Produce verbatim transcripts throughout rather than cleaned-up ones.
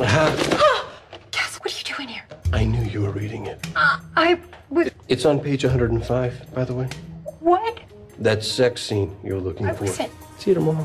Aha! Cass, what are you doing here? I knew you were reading it. Uh, I was... It's on page one hundred five, by the way. What? That sex scene you're looking What for. was it? See you tomorrow.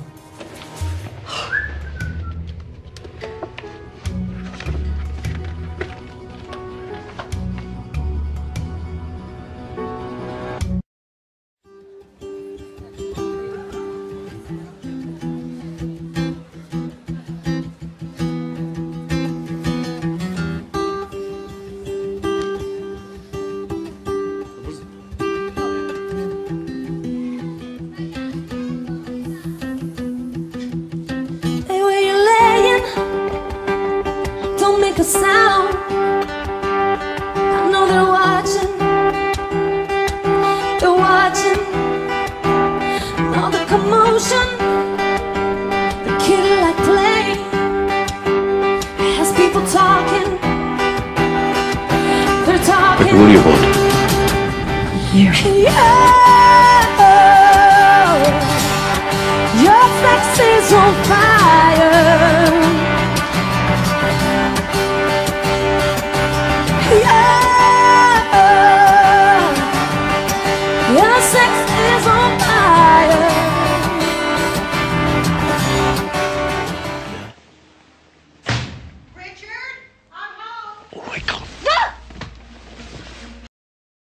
A sound. I know they're watching. They're watching. All the commotion, the kid like play has people talking. They're talking. What do you want? Yeah.